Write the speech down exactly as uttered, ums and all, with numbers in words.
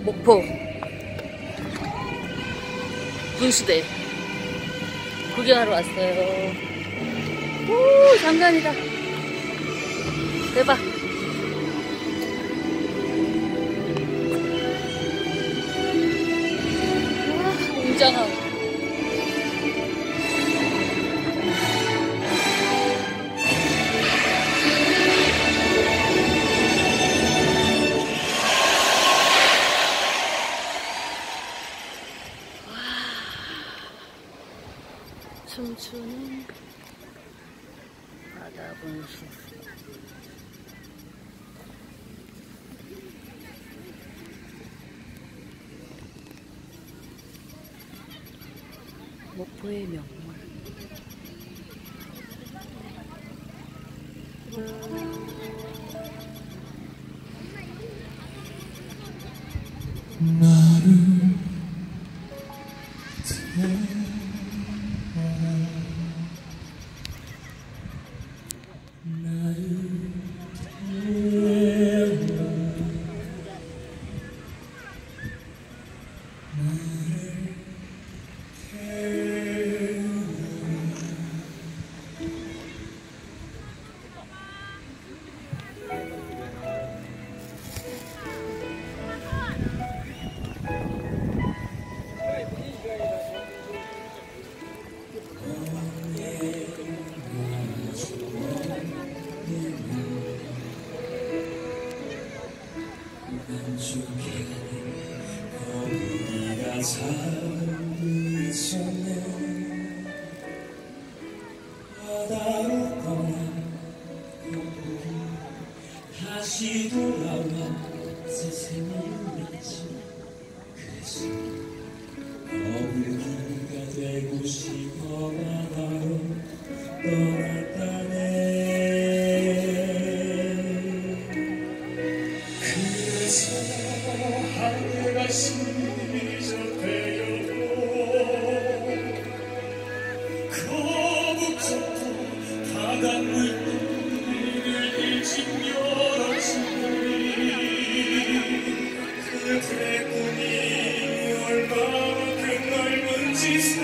목포 분수대 구경하러 왔어요. 오, 장관이다. 대박. 와, 웅장하고. 춤추는 바다 분수. 목포의 명물. 나를 한쪽에 거기가 살고 있었네. 바다로 떠나고 다시 돌아와 세상을 잊지. 그래서 거기가 되고 싶어 바다로 떠났다네. 하늘가 시작되어도 거북선도 바닷물 뿌리를 일찍 열어주니 그대 꿈이 얼마나 그 넓은지